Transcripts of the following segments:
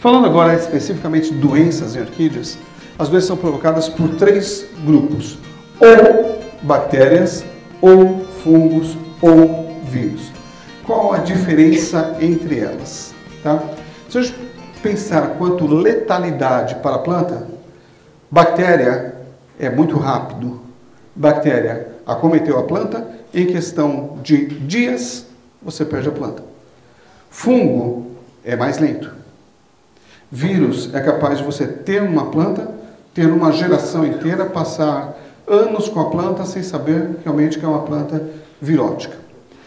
Falando agora especificamente de doenças em orquídeas, as doenças são provocadas por 3 grupos, ou bactérias, ou fungos, ou vírus. Qual a diferença entre elas? Tá? Se a gente pensar quanto letalidade para a planta, bactéria é muito rápido. Bactéria acometeu a planta, em questão de dias, você perde a planta. Fungo é mais lento. Vírus é capaz de você ter uma planta, ter uma geração inteira, passar anos com a planta sem saber realmente que é uma planta virótica.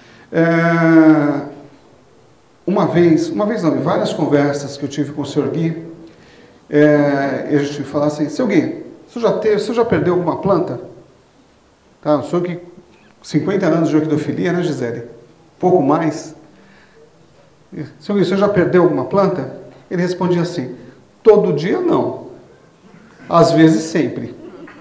Uma vez não, em várias conversas que eu tive com o Sr. Gui, a gente falava assim, Sr. Gui, você já perdeu alguma planta? Tá, o senhor que 50 anos de orquidofilia, né, Gisele? Pouco mais. Sr. Gui, você já perdeu alguma planta? Ele respondia assim, todo dia não. Às vezes sempre.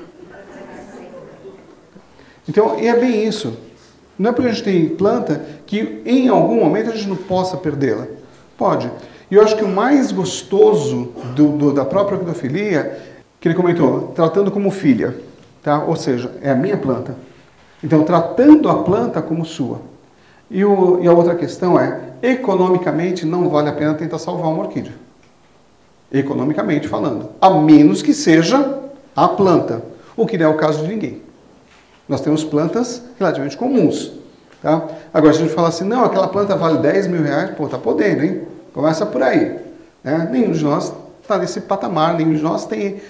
Então, é bem isso. Não é porque a gente tem planta que em algum momento a gente não possa perdê-la. Pode. E eu acho que o mais gostoso da própria orquidofilia, que ele comentou, tratando como filha. Tá? Ou seja, é a minha planta. Então, tratando a planta como sua. E a outra questão é, economicamente não vale a pena tentar salvar uma orquídea. Economicamente falando. A menos que seja a planta. O que não é o caso de ninguém. Nós temos plantas relativamente comuns. Tá? Agora, se a gente falar assim, não, aquela planta vale 10 mil reais, pô, tá podendo, hein? Começa por aí. Né? Nenhum de nós está nesse patamar, nenhum de nós tem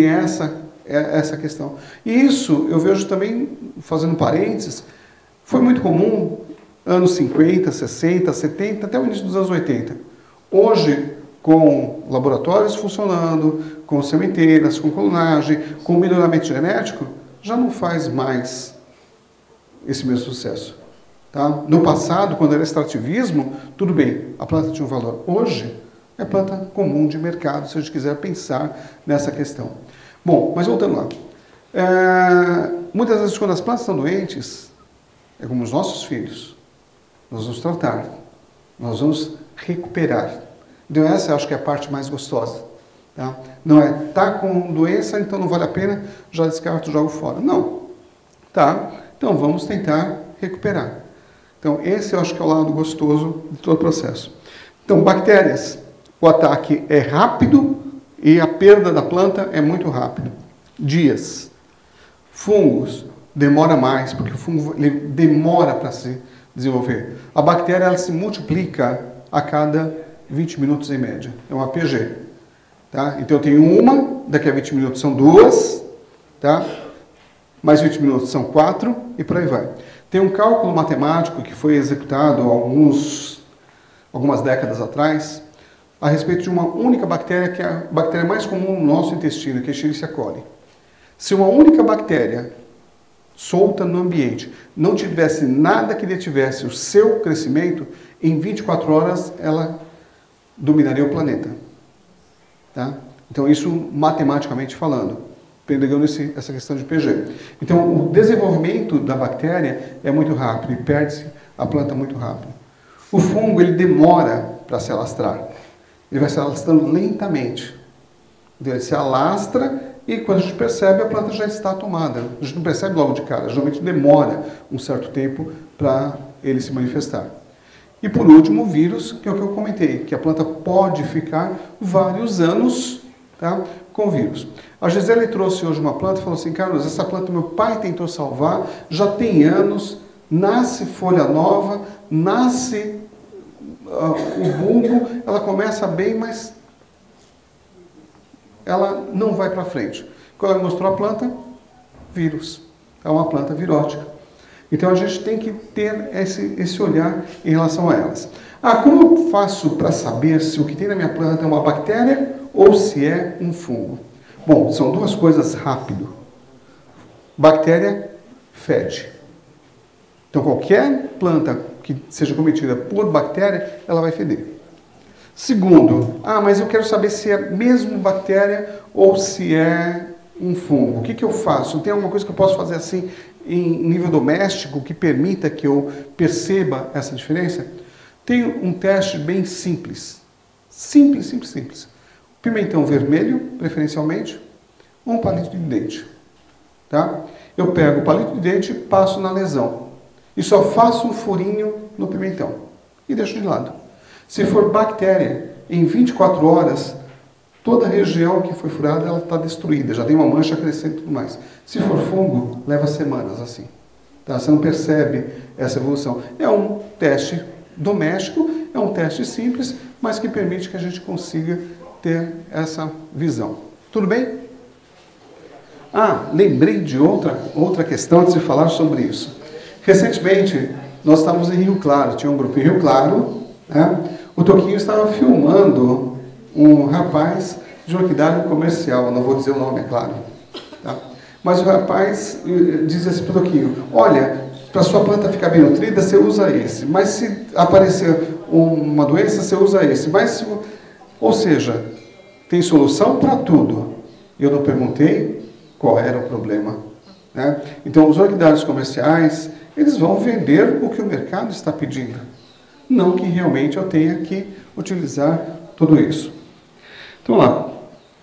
essa questão. E isso, eu vejo também, fazendo parênteses, foi muito comum anos 50, 60, 70, até o início dos anos 80. Hoje, com laboratórios funcionando, com sementeiras, com clonagem, com melhoramento genético, já não faz mais esse mesmo sucesso. Tá? No passado, quando era extrativismo, tudo bem, a planta tinha um valor. Hoje, é planta comum de mercado, se a gente quiser pensar nessa questão. Bom, mas voltando lá. Muitas vezes, quando as plantas estão doentes, é como os nossos filhos. Nós vamos tratar, nós vamos recuperar. Então essa eu acho que é a parte mais gostosa. Tá? Não é, tá com doença, então não vale a pena, já descarto, jogo fora. Não. Tá? Então vamos tentar recuperar. Então esse eu acho que é o lado gostoso de todo o processo. Então bactérias, o ataque é rápido e a perda da planta é muito rápido. Dias. Fungos, demora mais, porque o fungo ele demora para se desenvolver. A bactéria ela se multiplica a cada 20 minutos em média. É um APG. Tá? Então eu tenho uma, daqui a 20 minutos são 2, tá? Mais 20 minutos são 4 e por aí vai. Tem um cálculo matemático que foi executado algumas décadas atrás a respeito de uma única bactéria, que é a bactéria mais comum no nosso intestino, que é a Escherichia coli. Se uma única bactéria solta no ambiente não tivesse nada que detivesse o seu crescimento, em 24 horas ela dominaria o planeta. Tá? Então isso matematicamente falando, pegando essa questão de PG. Então o desenvolvimento da bactéria é muito rápido e perde-se a planta muito rápido. O fungo ele demora para se alastrar. Ele vai se alastrando lentamente. Então, ele se alastra e quando a gente percebe, a planta já está tomada. A gente não percebe logo de cara, geralmente demora um certo tempo para ele se manifestar. E por último, o vírus, que é o que eu comentei, que a planta pode ficar vários anos, tá, com o vírus. A Gisele trouxe hoje uma planta e falou assim, Carlos, essa planta meu pai tentou salvar, já tem anos, nasce folha nova, nasce o bulbo, ela começa bem, mas ela não vai para frente. Quando ela mostrou a planta, vírus. É uma planta virótica. Então a gente tem que ter esse olhar em relação a elas. Como eu faço para saber se o que tem na minha planta é uma bactéria ou se é um fungo? Bom, são duas coisas rápido. Bactéria fede. Então qualquer planta que seja cometida por bactéria, ela vai feder. Segundo, mas eu quero saber se é mesmo bactéria ou se é um fungo. O que eu faço? Tem alguma coisa que eu posso fazer assim em nível doméstico que permita que eu perceba essa diferença? Tem um teste bem simples. Simples. pimentão vermelho, preferencialmente, um palito de dente. Tá? Eu pego o palito de dente e passo na lesão. E só faço um furinho no pimentão. E deixo de lado. Se for bactéria, em 24 horas, toda a região que foi furada ela está destruída. Já tem uma mancha crescendo e tudo mais. Se for fungo, leva semanas assim. Tá? Você não percebe essa evolução. É um teste doméstico, é um teste simples, mas que permite que a gente consiga ter essa visão. Tudo bem? Ah, lembrei de outra questão antes de falar sobre isso. Recentemente, nós estávamos em Rio Claro, tinha um grupo em Rio Claro, né? O Toquinho estava filmando um rapaz de uma orquidária comercial, não vou dizer o nome, é claro. Tá? Mas o rapaz diz assim para o Toquinho, olha, para sua planta ficar bem nutrida, você usa esse, mas se aparecer uma doença, você usa esse. Mas, ou seja, tem solução para tudo. Eu não perguntei qual era o problema. Né? Então, os orquidários comerciais, eles vão vender o que o mercado está pedindo. Não que realmente eu tenha que utilizar tudo isso. Então, vamos lá.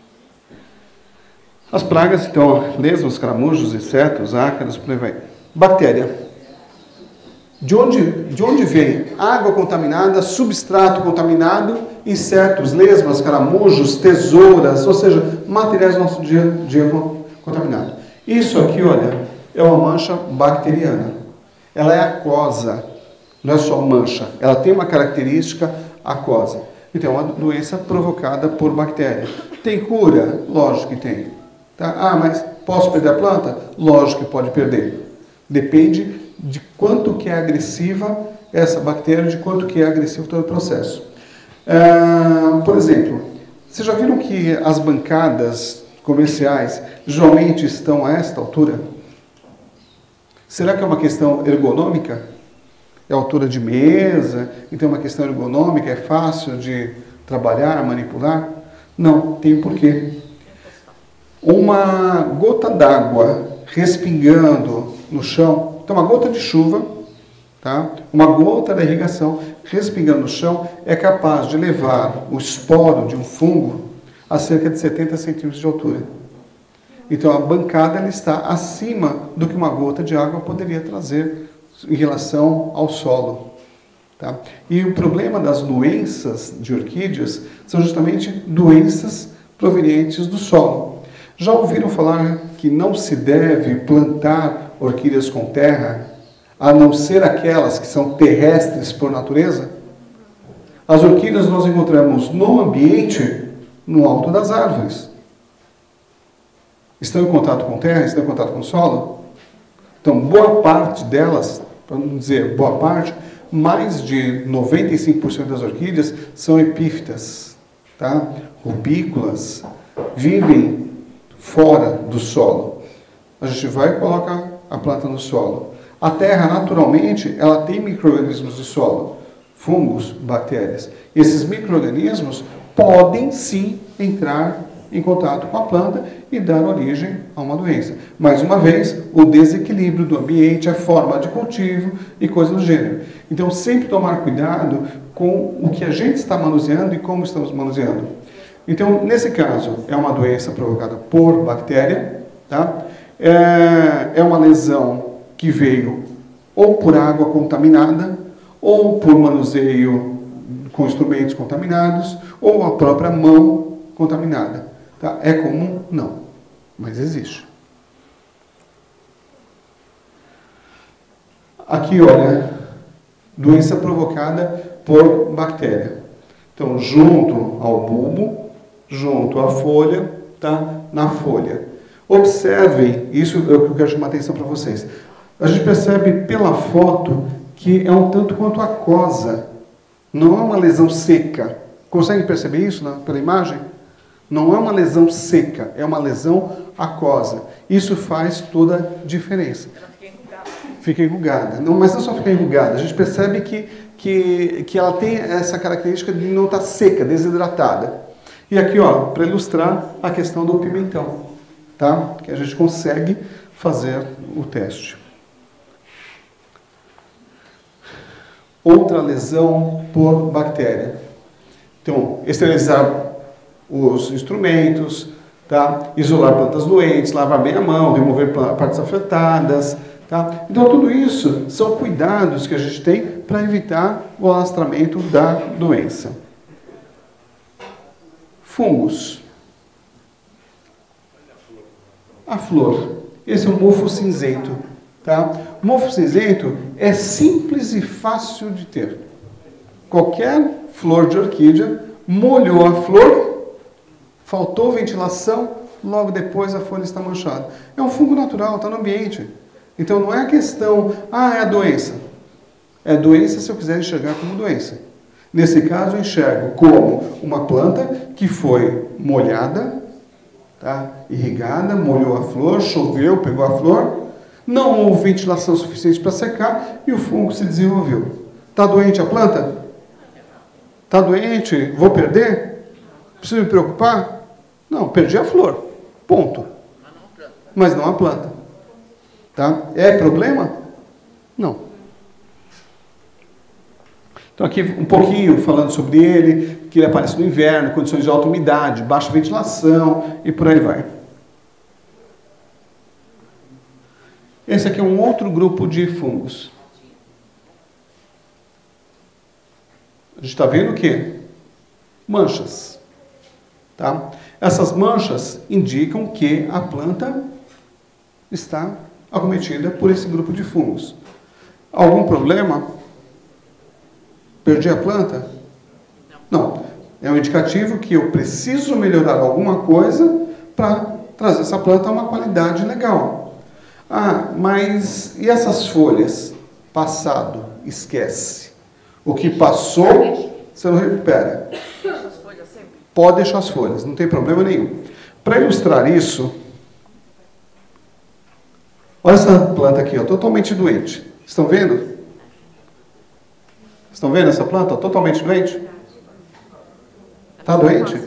As pragas, então, lesmas, caramujos, insetos, ácaros, por aí vai. Bactéria. De onde vem? Água contaminada, substrato contaminado, insetos, lesmas, caramujos, tesouras, ou seja, materiais do nosso dia a dia contaminado. Isso aqui, olha, é uma mancha bacteriana. Ela é aquosa, não é só mancha, ela tem uma característica aquosa. Então, é uma doença provocada por bactéria. Tem cura? Lógico que tem. Tá? Ah, mas posso perder a planta? Lógico que pode perder. Depende de quanto que é agressiva essa bactéria, de quanto que é agressivo todo o processo. Por exemplo, vocês já viram que as bancadas comerciais geralmente estão a esta altura? Será que é uma questão ergonômica? É altura de mesa, então é uma questão ergonômica, é fácil de trabalhar, manipular? Não, tem um porquê. Uma gota d'água respingando no chão, então uma gota de chuva, tá? Uma gota da irrigação respingando no chão é capaz de levar o esporo de um fungo a cerca de 70 centímetros de altura. Então a bancada ela está acima do que uma gota de água poderia trazer em relação ao solo. Tá? E o problema das doenças de orquídeas são justamente doenças provenientes do solo. Já ouviram falar que não se deve plantar orquídeas com terra, a não ser aquelas que são terrestres por natureza? As orquídeas nós encontramos no ambiente, no alto das árvores. Estão em contato com terra, estão em contato com solo? Então, boa parte delas, para não dizer boa parte, mais de 95% das orquídeas são epífitas, tá? Rupícolas, vivem fora do solo. A gente vai e coloca a planta no solo. A terra, naturalmente, ela tem micro-organismos de solo, fungos, bactérias. Esses micro-organismos podem sim entrar em contato com a planta e dar origem a uma doença. Mais uma vez, o desequilíbrio do ambiente, a forma de cultivo e coisas do gênero. Então, sempre tomar cuidado com o que a gente está manuseando e como estamos manuseando. Então, nesse caso, é uma doença provocada por bactéria, tá? É uma lesão que veio ou por água contaminada, ou por manuseio com instrumentos contaminados, ou a própria mão contaminada. Tá? É comum? Não, mas existe. Aqui, olha, doença provocada por bactéria. Então, junto ao bulbo, junto à folha, tá? Na folha. Observem, isso é o que eu quero chamar a atenção para vocês. A gente percebe pela foto que é um tanto quanto aquosa. Não é uma lesão seca. Conseguem perceber isso pela imagem? Não é uma lesão seca, é uma lesão aquosa. Isso faz toda a diferença. Ela fica enrugada. Fica enrugada. Não, mas não só fica enrugada, a gente percebe que ela tem essa característica de não estar seca, desidratada. E aqui, ó, para ilustrar a questão do pimentão, tá? Que a gente consegue fazer o teste. Outra lesão por bactéria. Então, esterilizar os instrumentos, tá? Isolar plantas doentes, lavar bem a mão, remover partes afetadas, tá? Então tudo isso são cuidados que a gente tem para evitar o alastramento da doença. Fungos. A flor. Esse é o mofo cinzento, tá? O mofo cinzento é simples e fácil de ter. Qualquer flor de orquídea molhou a flor, faltou ventilação, logo depois a folha está manchada. É um fungo natural, está no ambiente. Então não é a questão, é a doença. É doença se eu quiser enxergar como doença. Nesse caso eu enxergo como uma planta que foi molhada, tá? Irrigada, molhou a flor, choveu, pegou a flor, não houve ventilação suficiente para secar e o fungo se desenvolveu. Está doente a planta? Está doente? Vou perder? Preciso me preocupar? Não, perdi a flor. Ponto. Mas não a planta. Tá? É problema? Não. Então aqui um pouquinho falando sobre ele, que ele aparece no inverno, condições de alta umidade, baixa ventilação e por aí vai. Esse aqui é um outro grupo de fungos. A gente está vendo o quê? Manchas. Tá? Essas manchas indicam que a planta está acometida por esse grupo de fungos. Algum problema? Perdi a planta? Não. É um indicativo que eu preciso melhorar alguma coisa para trazer essa planta a uma qualidade legal. Mas e essas folhas? Passado, esquece. O que passou, você não recupera. Pode deixar as folhas, não tem problema nenhum. Para ilustrar isso, olha essa planta aqui, ó, totalmente doente. Estão vendo? Estão vendo essa planta? Totalmente doente? Está doente?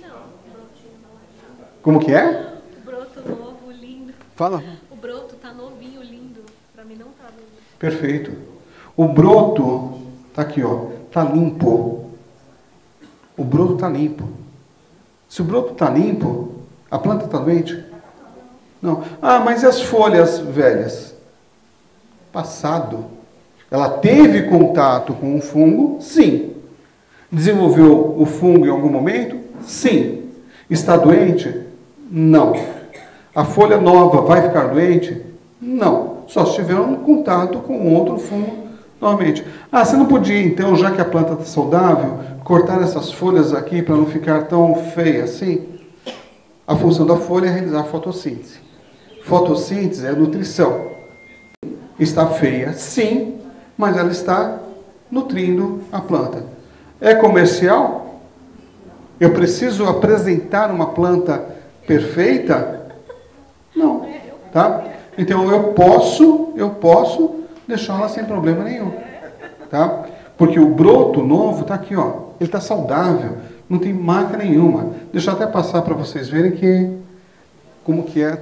Como que é? Broto novo, lindo. Fala. O broto tá novinho, lindo. Para mim não tá lindo. Perfeito. O broto, tá aqui, ó, tá limpo. O broto tá limpo. Se o broto tá limpo, a planta tá doente? Não. Mas e as folhas velhas? Passado. Ela teve contato com um fungo? Sim. Desenvolveu o fungo em algum momento? Sim. Está doente? Não. A folha nova vai ficar doente? Não. Só se tiver um contato com outro fungo novamente. Você não podia, então, já que a planta está saudável, cortar essas folhas aqui para não ficar tão feia assim? A função da folha é realizar a fotossíntese. Fotossíntese é nutrição. Está feia? Sim. Mas ela está nutrindo a planta. É comercial? Eu preciso apresentar uma planta perfeita? Não, tá? Então eu posso deixá-la sem problema nenhum, tá? Porque o broto novo está aqui, ó. Ele está saudável, não tem marca nenhuma. Deixa eu até passar para vocês verem como que é.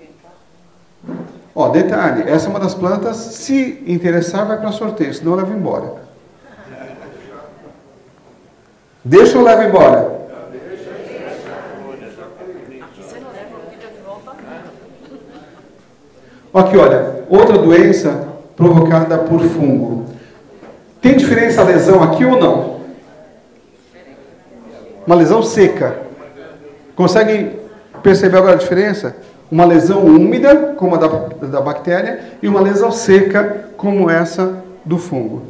Ó, detalhe, essa é uma das plantas, se interessar, vai para sorteio, senão eu levo embora. Deixa eu levar embora. Aqui, olha, outra doença provocada por fungo. Tem diferença a lesão aqui ou não? Uma lesão seca. Conseguem perceber agora a diferença? Uma lesão úmida, como a da bactéria, e uma lesão seca, como essa do fungo.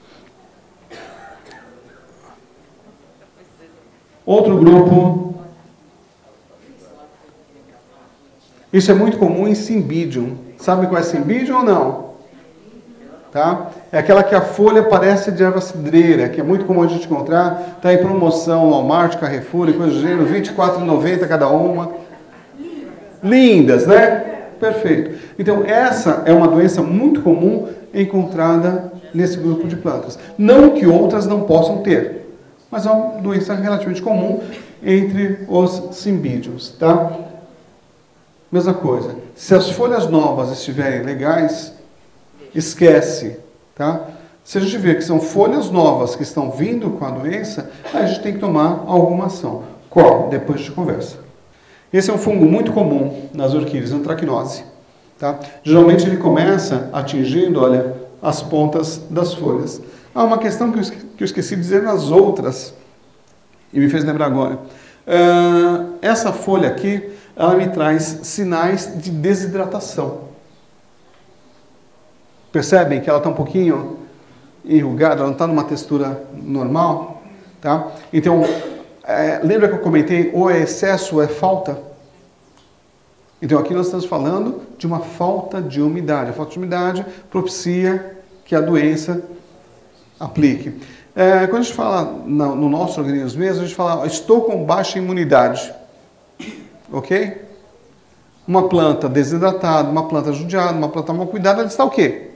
Outro grupo. Isso é muito comum em Cymbidium. Sabe qual é Cymbidium ou não? Tá? É aquela que a folha parece de erva cidreira, que é muito comum a gente encontrar. Está em promoção no Walmart, Carrefour e coisa do gênero, R$ 24,90 cada uma. Lindas, né? Perfeito. Então, essa é uma doença muito comum encontrada nesse grupo de plantas. Não que outras não possam ter, mas é uma doença relativamente comum entre os Cymbidiums, tá? Mesma coisa. Se as folhas novas estiverem legais, esquece, tá? Se a gente vê que são folhas novas que estão vindo com a doença, aí a gente tem que tomar alguma ação. Qual? Depois a gente conversa. Esse é um fungo muito comum nas orquídeas, antracnose. Tá? Geralmente ele começa atingindo, olha, as pontas das folhas. Há uma questão que eu esqueci de dizer nas outras, e me fez lembrar agora. Essa folha aqui, ela me traz sinais de desidratação. Percebem que ela está um pouquinho enrugada, ela não está numa textura normal? Tá? Então, lembra que eu comentei, ou é excesso ou é falta? Então aqui nós estamos falando de uma falta de umidade. A falta de umidade propicia que a doença aplique. Quando a gente fala no nosso organismo mesmo, a gente fala, estou com baixa imunidade. Ok? Uma planta desidratada, uma planta judiada, uma planta mal cuidada, ela está o quê?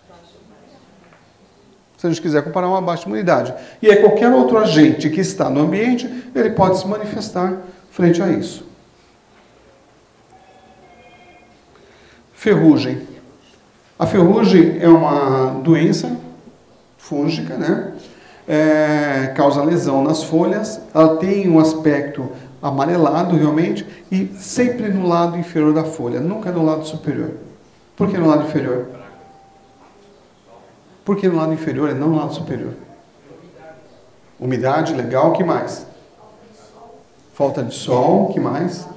Se a gente quiser comparar uma baixa imunidade. E aí qualquer outro agente que está no ambiente, ele pode se manifestar frente a isso. Ferrugem. A ferrugem é uma doença fúngica, né? Causa lesão nas folhas, ela tem um aspecto amarelado realmente e sempre no lado inferior da folha, nunca no lado superior. Por que no lado inferior? Por que no lado inferior e não no lado superior? Umidade, legal, o que mais? Falta de sol, o que mais?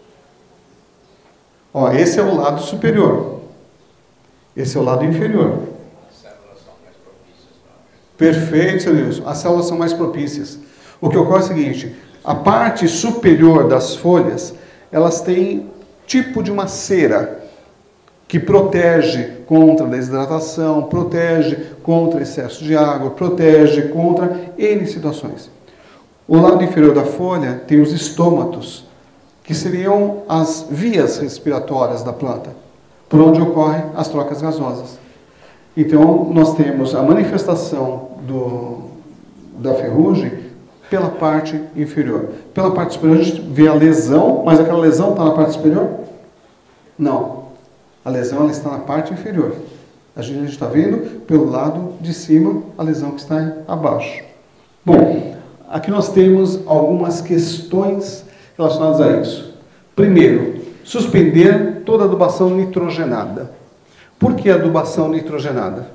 Ó, esse é o lado superior. Esse é o lado inferior. As células são mais propícias. Perfeito, seu Nilson. As células são mais propícias. O que ocorre é o seguinte, a parte superior das folhas, elas têm tipo de uma cera que protege contra a desidratação, protege contra excesso de água, protege contra N situações. O lado inferior da folha tem os estômatos, que seriam as vias respiratórias da planta, por onde ocorrem as trocas gasosas. Então, nós temos a manifestação da ferrugem pela parte inferior. Pela parte superior, a gente vê a lesão, mas aquela lesão está na parte superior? Não. A lesão ela está na parte inferior. A gente está vendo pelo lado de cima a lesão que está abaixo. Bom, aqui nós temos algumas questões relacionadas a isso. Primeiro, suspender toda adubação nitrogenada. Por que adubação nitrogenada?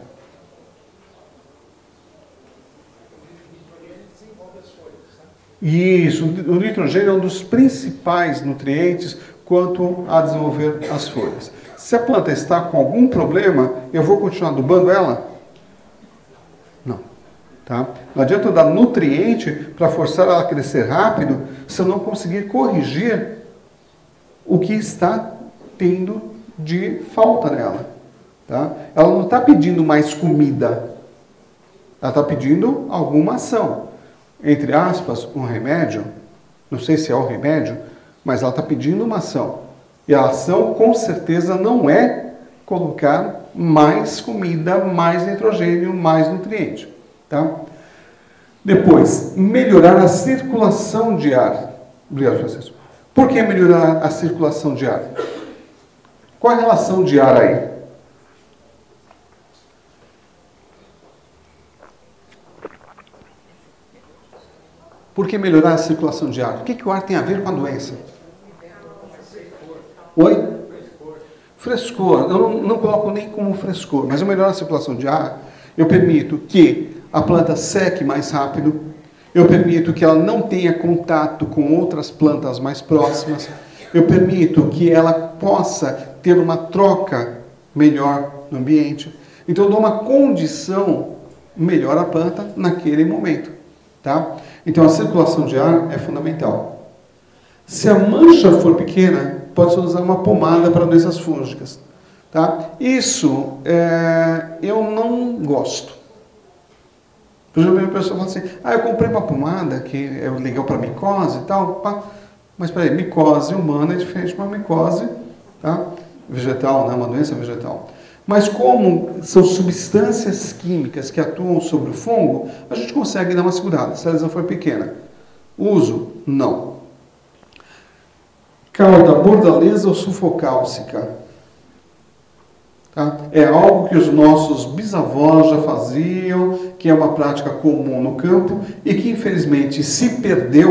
Isso, o nitrogênio é um dos principais nutrientes quanto a desenvolver as folhas. Se a planta está com algum problema, eu vou continuar adubando ela? Não. Tá? Não adianta eu dar nutriente para forçar ela a crescer rápido se eu não conseguir corrigir o que está tendo de falta nela. Tá? Ela não está pedindo mais comida, ela está pedindo alguma ação. Entre aspas, um remédio, não sei se é o remédio, mas ela está pedindo uma ação. E a ação, com certeza, não é colocar mais comida, mais nitrogênio, mais nutriente. Tá? Depois, melhorar a circulação de ar. Obrigado, Francisco. Por que melhorar a circulação de ar? Qual a relação de ar aí? Por que melhorar a circulação de ar? O que o ar tem a ver com a doença? Oi? Frescor. Eu não coloco nem como frescor, mas eu melhorar a circulação de ar, eu permito que a planta seque mais rápido, eu permito que ela não tenha contato com outras plantas mais próximas, eu permito que ela possa ter uma troca melhor no ambiente. Então eu dou uma condição melhor à planta naquele momento. Tá? Então a circulação de ar é fundamental. Se a mancha for pequena, pode-se usar uma pomada para doenças fúngicas. Tá? Isso eu não gosto. Por exemplo, a pessoa fala assim, eu comprei uma pomada que é legal para micose e tal, pá. Mas peraí, micose humana é diferente de uma micose, tá? Vegetal, né? Uma doença vegetal. Mas como são substâncias químicas que atuam sobre o fungo, a gente consegue dar uma segurada, se a lesão for pequena. Uso? Não. Cauda bordaleza ou sulfocálcica? Tá? É algo que os nossos bisavós já faziam, que é uma prática comum no campo e que infelizmente se perdeu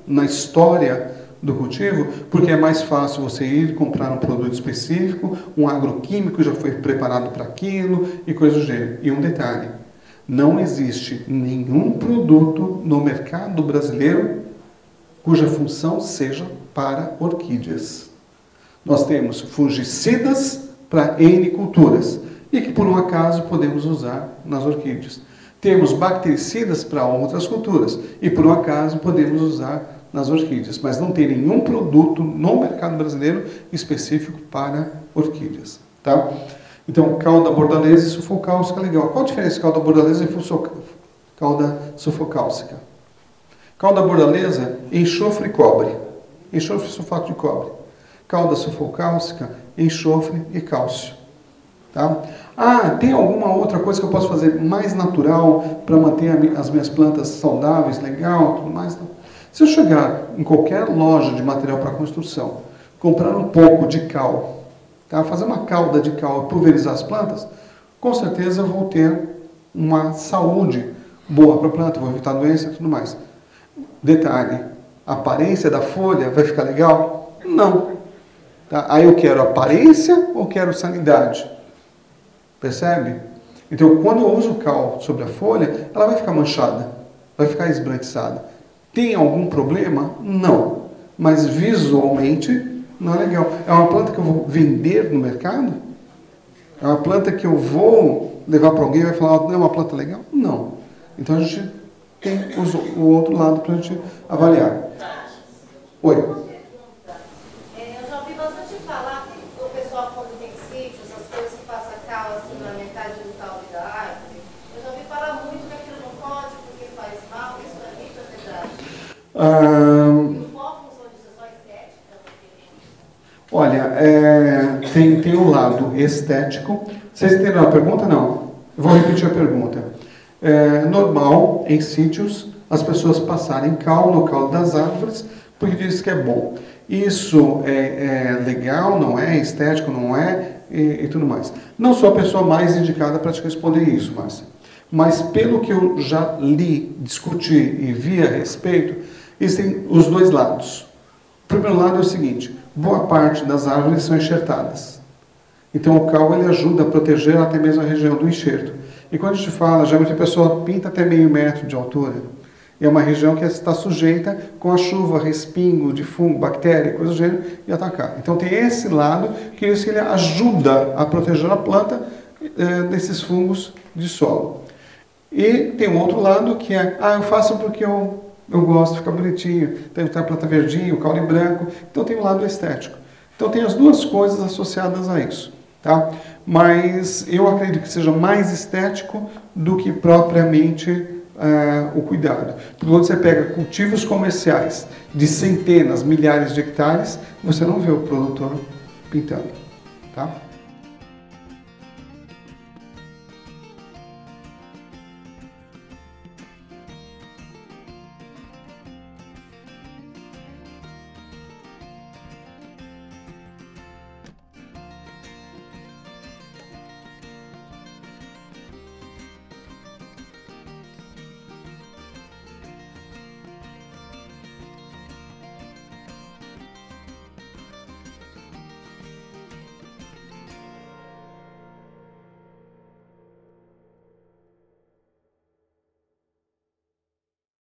na história do cultivo, porque é mais fácil você ir comprar um produto específico, um agroquímico já foi preparado para aquilo e coisas do gênero. E um detalhe, não existe nenhum produto no mercado brasileiro cuja função seja para orquídeas. Nós temos fungicidas para N culturas e que por um acaso podemos usar nas orquídeas. Temos bactericidas para outras culturas e por um acaso podemos usar nas orquídeas, mas não tem nenhum produto no mercado brasileiro específico para orquídeas, tá? Então, cauda bordaleza e sulfocálcica, legal. Qual a diferença de cauda bordaleza e cauda sulfocálcica? Cauda bordaleza, enxofre e cobre. Enxofre e sulfato de cobre. Cauda sulfocálcica, enxofre e cálcio. Tá? Ah, tem alguma outra coisa que eu posso fazer mais natural para manter as minhas plantas saudáveis, legal, tudo mais? Não. Se eu chegar em qualquer loja de material para construção, comprar um pouco de cal, tá? Fazer uma calda de cal e pulverizar as plantas, com certeza eu vou ter uma saúde boa para a planta, vou evitar doença e tudo mais. Detalhe, a aparência da folha vai ficar legal? Não. Tá? Aí eu quero aparência ou quero sanidade? Percebe? Então, quando eu uso cal sobre a folha, ela vai ficar manchada, vai ficar esbranquiçada. Tem algum problema? Não. Mas visualmente não é legal. É uma planta que eu vou vender no mercado? É uma planta que eu vou levar para alguém e vai falar, não é uma planta legal? Não. Então a gente tem o outro lado para a gente avaliar. Oi. Eu já ouvi bastante falar do pessoal quando tem sítios, as coisas que passam cal assim na metade do caule da árvore. Eu já ouvi falar muito que aquilo não pode porque faz mal, isso é mito ou verdade? E qual a função disso? É só estética? Olha, tem o lado estético. Vocês entenderam a pergunta? Não. Eu vou repetir a pergunta. É normal, em sítios, as pessoas passarem cal no caule das árvores, porque diz que é bom. Isso é legal, não é? Estético, não é? E tudo mais. Não sou a pessoa mais indicada para te responder isso, Márcia. Mas pelo que eu já li, discuti e vi a respeito, existem os dois lados. O primeiro lado é o seguinte, boa parte das árvores são enxertadas. Então o cal ele ajuda a proteger até mesmo a região do enxerto. E quando a gente fala, geralmente a pessoa pinta até meio metro de altura. É uma região que está sujeita com a chuva, respingo de fungo, bactéria, coisa do gênero, e atacar. Então tem esse lado que ele ajuda a proteger a planta desses fungos de solo. E tem um outro lado que é, eu faço porque eu gosto, fica bonitinho, tem a planta verdinha, o caule branco, então tem um lado estético. Então tem as duas coisas associadas a isso, tá? Mas eu acredito que seja mais estético do que propriamente o cuidado. Porque quando você pega cultivos comerciais de centenas, milhares de hectares, você não vê o produtor pintando, tá?